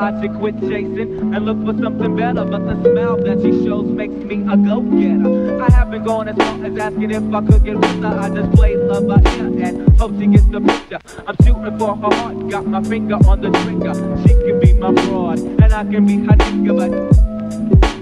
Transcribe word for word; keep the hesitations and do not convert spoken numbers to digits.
I should quit chasing and look for something better. But the smile that she shows makes me a go-getter. I haven't gone as far as asking if I could get with her. I just play love by ear and hope she gets the picture. I'm shooting for her heart, got my finger on the trigger. She can be my broad and I can be her nigga, but